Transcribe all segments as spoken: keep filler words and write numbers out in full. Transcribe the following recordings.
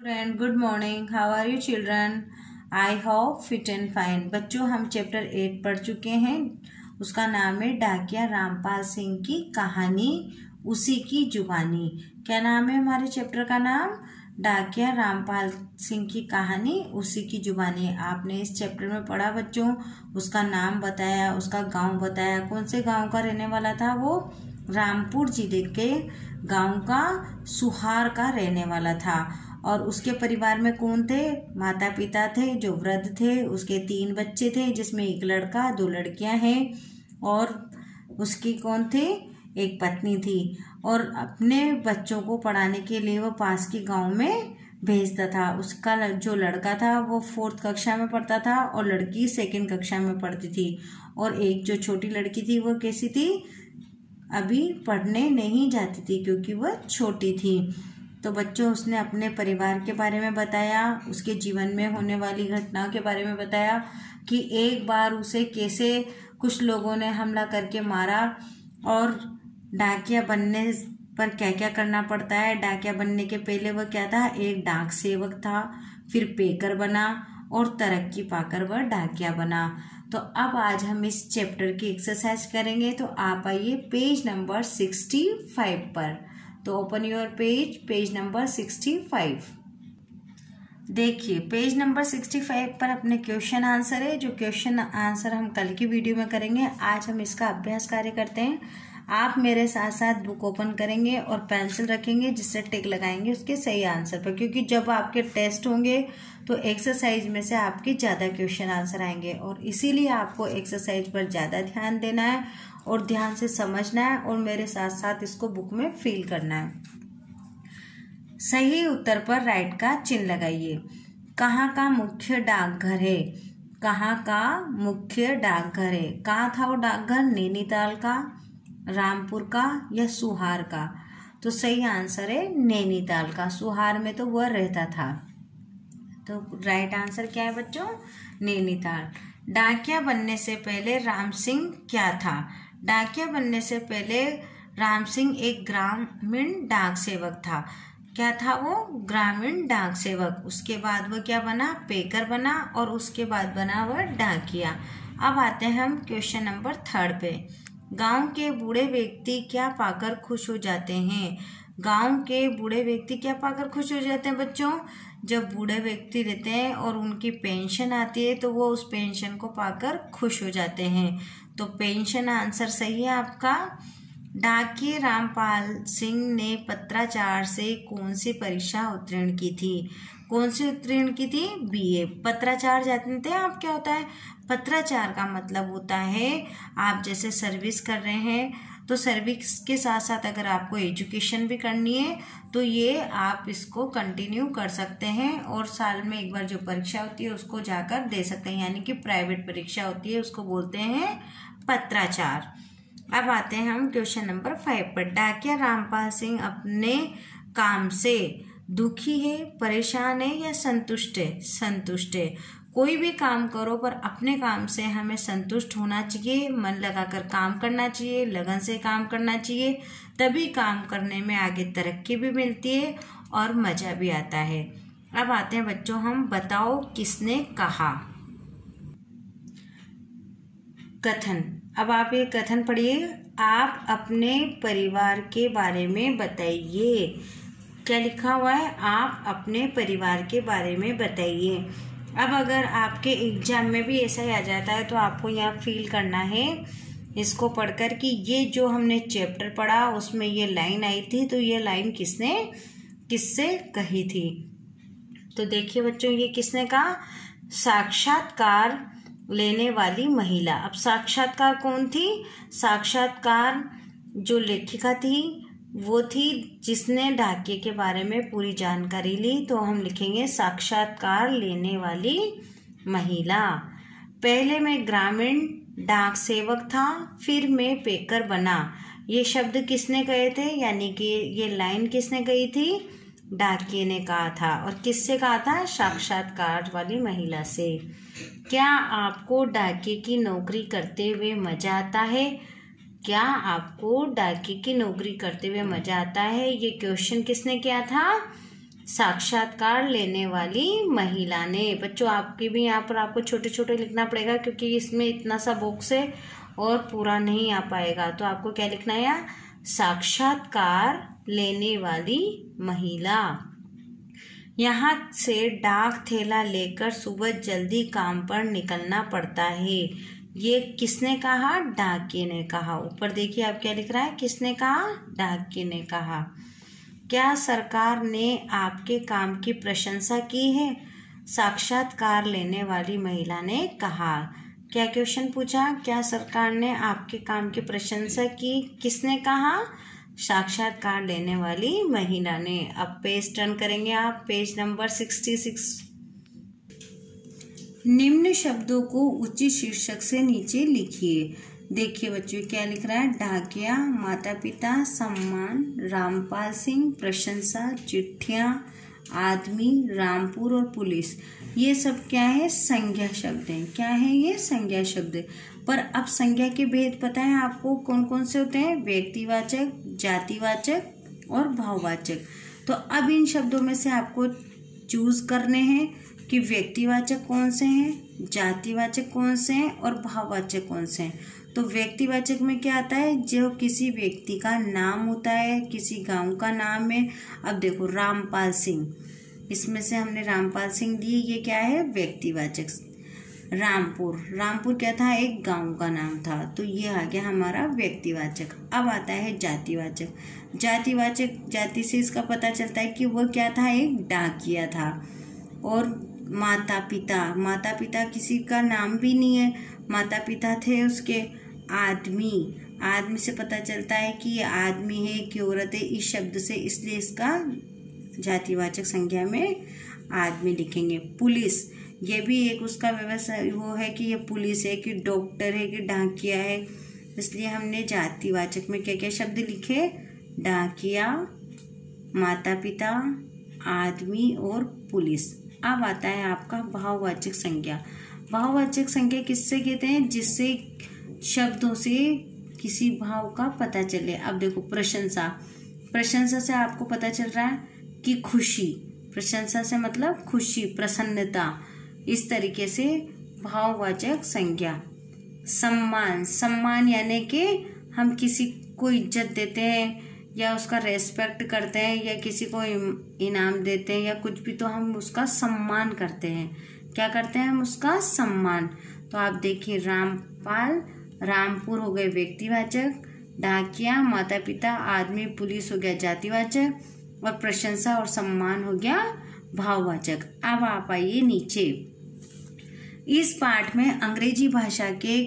Friend, good morning. How are you children? I hope fit and fine. बच्चों, हम chapter eight पढ़ चुके हैं। उसका नाम है डाकिया रामपाल सिंह की कहानी, उसी की जुबानी। क्या नाम है हमारे चैप्टर का नाम? डाकिया रामपाल सिंह की कहानी, उसी की जुबानी। आपने इस चैप्टर में पढ़ा बच्चों, उसका नाम बताया, उसका गांव बताया। कौन से गांव का रहने वाला था वो? रामपुर जिले के गांव का सुहार का रहने वाला था। और उसके परिवार में कौन थे? माता पिता थे जो वृद्ध थे, उसके तीन बच्चे थे जिसमें एक लड़का, दो लड़कियां हैं, और उसकी कौन थे? एक पत्नी थी। और अपने बच्चों को पढ़ाने के लिए वो पास के गांव में भेजता था। उसका जो लड़का था वो फोर्थ कक्षा में पढ़ता था और लड़की सेकंड कक्षा में पढ़ती थी। और एक जो छोटी लड़की थी वो कैसी थी? अभी पढ़ने नहीं जाती थी क्योंकि वह छोटी थी। तो बच्चों, उसने अपने परिवार के बारे में बताया, उसके जीवन में होने वाली घटनाओं के बारे में बताया कि एक बार उसे कैसे कुछ लोगों ने हमला करके मारा और डाकिया बनने पर क्या क्या करना पड़ता है। डाकिया बनने के पहले वह क्या था? एक डाक सेवक था, फिर पेकर बना और तरक्की पाकर वह डाकिया बना। तो अब आज हम इस चैप्टर की एक्सरसाइज करेंगे। तो आप आइए पेज नंबर सिक्सटी फाइव पर। तो open your page, page number sixty five. देखिए, पेज नंबर सिक्सटी फाइव पर अपने क्वेश्चन आंसर है। जो क्वेश्चन आंसर हम कल की वीडियो में करेंगे, आज हम इसका अभ्यास कार्य करते हैं। आप मेरे साथ साथ बुक ओपन करेंगे और पेंसिल रखेंगे जिससे टिक लगाएंगे उसके सही आंसर पर, क्योंकि जब आपके टेस्ट होंगे तो एक्सरसाइज में से आपके ज़्यादा क्वेश्चन आंसर आएंगे और इसीलिए आपको एक्सरसाइज पर ज़्यादा ध्यान देना है और ध्यान से समझना है और मेरे साथ साथ इसको बुक में फिल करना है। सही उत्तर पर राइट का चिन्ह लगाइए। कहाँ का मुख्य डाकघर है? कहाँ का मुख्य डाकघर है? कहाँ था वो डाकघर? नैनीताल का, रामपुर का या सुहार का? तो सही आंसर है नैनीताल का। सुहार में तो वह रहता था। तो राइट आंसर क्या है बच्चों? नैनीताल। डाकिया बनने से पहले राम सिंह क्या था? डाकिया बनने से पहले राम सिंह एक ग्रामीण डाक सेवक था। क्या था वो? ग्रामीण डाक सेवक। उसके बाद वह क्या बना? पेकर बना और उसके बाद बना वह डाकिया। अब आते हैं हम क्वेश्चन नंबर थर्ड पे। गांव के बूढ़े व्यक्ति क्या पाकर खुश हो जाते हैं? गांव के बूढ़े व्यक्ति क्या पाकर खुश हो जाते हैं बच्चों? जब बूढ़े व्यक्ति रहते हैं और उनकी पेंशन आती है तो वो उस पेंशन को पाकर खुश हो जाते हैं। तो पेंशन आंसर सही है आपका। डाकिया रामपाल सिंह ने पत्राचार से कौन सी परीक्षा उत्तीर्ण की थी? कौन सी उत्तीर्ण की थी? बीए। पत्राचार जानते हैं आप क्या होता है? पत्राचार का मतलब होता है आप जैसे सर्विस कर रहे हैं तो सर्विस के साथ साथ अगर आपको एजुकेशन भी करनी है तो ये आप इसको कंटिन्यू कर सकते हैं और साल में एक बार जो परीक्षा होती है उसको जाकर दे सकते हैं, यानी कि प्राइवेट परीक्षा होती है, उसको बोलते हैं पत्राचार। अब आते हैं हम क्वेश्चन नंबर फाइव पर। डाकिया रामपाल सिंह अपने काम से दुखी है, परेशान है या संतुष्ट है? संतुष्ट है। कोई भी काम करो पर अपने काम से हमें संतुष्ट होना चाहिए, मन लगाकर काम करना चाहिए, लगन से काम करना चाहिए, तभी काम करने में आगे तरक्की भी मिलती है और मज़ा भी आता है। अब आते हैं बच्चों हम बताओ किसने कहा। कथन। अब आप ये कथन पढ़िए। आप अपने परिवार के बारे में बताइए। क्या लिखा हुआ है? आप अपने परिवार के बारे में बताइए। अब अगर आपके एग्जाम में भी ऐसा ही आ जाता है तो आपको यहाँ फील करना है इसको पढ़कर कि ये जो हमने चैप्टर पढ़ा उसमें ये लाइन आई थी, तो ये लाइन किसने किससे कही थी? तो देखिए बच्चों, ये किसने कहा? साक्षात्कार लेने वाली महिला। अब साक्षात्कार कौन थी? साक्षात्कार जो लेखिका थी वो थी जिसने डाकिये के बारे में पूरी जानकारी ली, तो हम लिखेंगे साक्षात्कार लेने वाली महिला। पहले मैं ग्रामीण डाक सेवक था, फिर मैं पेकर बना। ये शब्द किसने कहे थे? यानी कि ये लाइन किसने कही थी? डाकिये ने कहा था। और किससे कहा था? साक्षात्कार वाली महिला से। क्या आपको डाकिये की नौकरी करते हुए मजा आता है? क्या आपको डाकिये की नौकरी करते हुए मजा आता है? ये क्वेश्चन किसने किया था? साक्षात्कार लेने वाली महिला ने। बच्चों आपकी भी यहाँ पर आपको छोटे छोटे लिखना पड़ेगा क्योंकि इसमें इतना सा बॉक्स है और पूरा नहीं आ पाएगा। तो आपको क्या लिखना है यहाँ, साक्षात्कार लेने वाली महिला। यहाँ से डाक थैला लेकर सुबह जल्दी काम पर निकलना पड़ता है। ये किसने कहा, डाकिये ने कहा। ऊपर देखिए आप क्या लिख रहा है, किसने कहा, डाकिये ने कहा। क्या सरकार ने आपके काम की प्रशंसा की है, साक्षात्कार लेने वाली महिला ने कहा। क्या क्वेश्चन पूछा, क्या सरकार ने आपके काम की प्रशंसा की, किसने कहा, साक्षात्कार लेने वाली महिला ने। अब पेज टर्न करेंगे आप, पेज नंबर सिक्सटी सिक्स। निम्न शब्दों को उचित शीर्षक से नीचे लिखिए। देखिए बच्चों क्या लिख रहा है, डाकिया, माता पिता, सम्मान, रामपाल सिंह, प्रशंसा, चिट्ठियाँ, आदमी, रामपुर और पुलिस। ये सब क्या है, संज्ञा शब्द हैं। क्या है ये, संज्ञा शब्द। पर अब संज्ञा के भेद पता है आपको कौन कौन से होते हैं, व्यक्तिवाचक, जातिवाचक और भाववाचक। तो अब इन शब्दों में से आपको चूज करने हैं कि व्यक्तिवाचक कौन से हैं, जातिवाचक कौन से हैं और भाववाचक कौन से हैं। तो व्यक्तिवाचक में क्या आता है, जो किसी व्यक्ति का नाम होता है, किसी गांव का नाम है। अब देखो रामपाल सिंह, इसमें से हमने रामपाल सिंह दिए, ये क्या है, व्यक्तिवाचक। रामपुर, रामपुर क्या था, एक गांव का नाम था, तो ये आ गया हमारा व्यक्तिवाचक। अब आता है जातिवाचक। जातिवाचक, जाति से इसका पता चलता है कि वह क्या था, एक डाकिया था। और माता पिता, माता पिता किसी का नाम भी नहीं है, माता पिता थे उसके। आदमी, आदमी से पता चलता है कि ये आदमी है कि औरत है, इस शब्द से, इसलिए इसका जातिवाचक संज्ञा में आदमी लिखेंगे। पुलिस, ये भी एक उसका व्यवसाय वो है कि ये पुलिस है कि डॉक्टर है कि डाकिया है, इसलिए हमने जातिवाचक में क्या क्या शब्द लिखे, डाकिया, माता पिता, आदमी और पुलिस। अब आता है आपका भाववाचक संज्ञा। भाववाचक संज्ञा किससे कहते हैं, जिससे शब्दों से किसी भाव का पता चले। अब देखो प्रशंसा, प्रशंसा से आपको पता चल रहा है कि खुशी, प्रशंसा से मतलब खुशी, प्रसन्नता, इस तरीके से भाववाचक संज्ञा। सम्मान, सम्मान यानी कि हम किसी को इज्जत देते हैं या उसका रेस्पेक्ट करते हैं या किसी को इनाम देते हैं या कुछ भी, तो हम उसका सम्मान करते हैं। क्या करते हैं हम, उसका सम्मान। तो आप देखिए रामपाल, रामपुर हो गए व्यक्तिवाचक, डाकिया, माता पिता, आदमी, पुलिस हो गया जातिवाचक और प्रशंसा और सम्मान हो गया भाववाचक। अब आप आइए नीचे। इस पाठ में अंग्रेजी भाषा के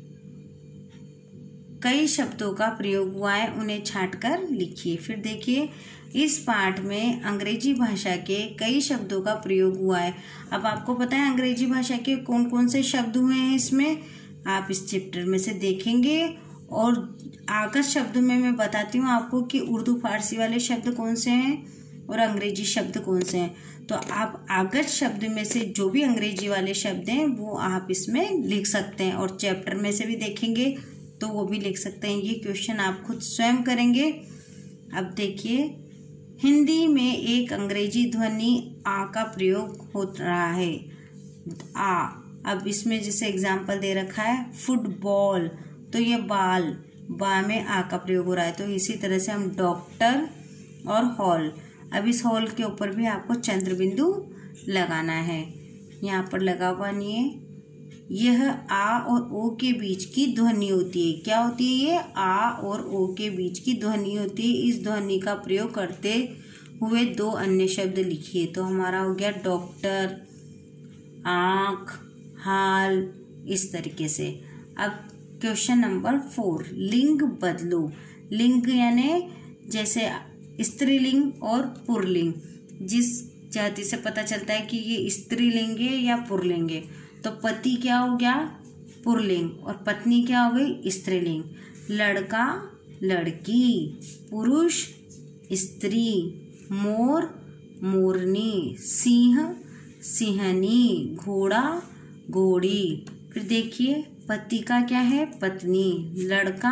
कई शब्दों का प्रयोग हुआ है, उन्हें छांटकर लिखिए। फिर देखिए इस पाठ में अंग्रेजी भाषा के कई शब्दों का प्रयोग हुआ है। अब आपको पता है अंग्रेजी भाषा के कौन कौन से शब्द हुए हैं इसमें, आप इस चैप्टर में से देखेंगे। और आगत शब्दों में मैं बताती हूँ आपको कि उर्दू फारसी वाले शब्द कौन से हैं और अंग्रेजी शब्द कौन से हैं। तो आप आगत शब्द में से जो भी अंग्रेजी वाले शब्द हैं वो आप इसमें लिख सकते हैं, और चैप्टर में से भी देखेंगे तो वो भी लिख सकते हैं। ये क्वेश्चन आप खुद स्वयं करेंगे। अब देखिए हिंदी में एक अंग्रेजी ध्वनि आ का प्रयोग हो रहा है, आ। अब इसमें जैसे एग्जाम्पल दे रखा है फुटबॉल, तो ये बाल, बा में आ का प्रयोग हो रहा है। तो इसी तरह से हम डॉक्टर और हॉल, अब इस हॉल के ऊपर भी आपको चंद्र बिंदु लगाना है, यहाँ पर लगा हुआ नहीं है। यह आ और ओ के बीच की ध्वनि होती है। क्या होती है ये, आ और ओ के बीच की ध्वनि होती है। इस ध्वनि का प्रयोग करते हुए दो अन्य शब्द लिखिए। तो हमारा हो गया डॉक्टर, आँख, हाल, इस तरीके से। अब क्वेश्चन नंबर फोर, लिंग बदलो। लिंग यानी जैसे स्त्रीलिंग और पुल्लिंग, जिस जाति से पता चलता है कि ये स्त्रीलिंग है या पुल्लिंग है। तो पति क्या हो गया, पुल्लिंग, और पत्नी क्या हो गई, स्त्रीलिंग। लड़का, लड़की, पुरुष, स्त्री, मोर, मोरनी, सिंह, सिंहनी, घोड़ा, घोड़ी। फिर देखिए पति का क्या है, पत्नी, लड़का,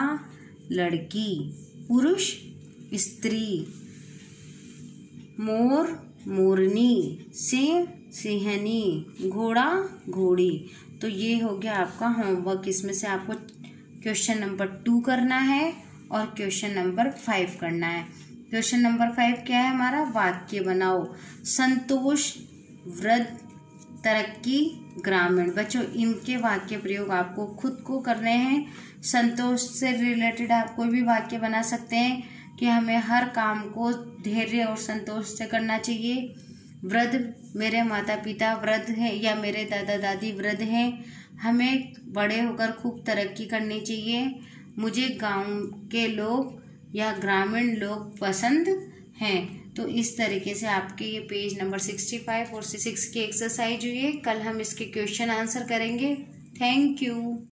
लड़की, पुरुष, स्त्री, मोर, मोरनी, सिंह सिंहनी, घोड़ा घोड़ी। तो ये हो गया आपका होमवर्क। इसमें से आपको क्वेश्चन नंबर टू करना है और क्वेश्चन नंबर फाइव करना है। क्वेश्चन नंबर फाइव क्या है हमारा? वाक्य बनाओ। संतोष, वृद्ध, तरक्की, ग्रामीण। बच्चों इनके वाक्य प्रयोग आपको खुद को करने हैं। संतोष से रिलेटेड आप कोई भी वाक्य बना सकते हैं कि हमें हर काम को धैर्य और संतोष से करना चाहिए। वृद्ध, मेरे माता पिता वृद्ध हैं या मेरे दादा दादी वृद्ध हैं, हमें बड़े होकर खूब तरक्की करनी चाहिए। मुझे गांव के लोग या ग्रामीण लोग पसंद हैं। तो इस तरीके से आपके ये पेज नंबर सिक्सटी फाइव और सिक्स की एक्सरसाइज हुई है। कल हम इसके क्वेश्चन आंसर करेंगे। Thank you.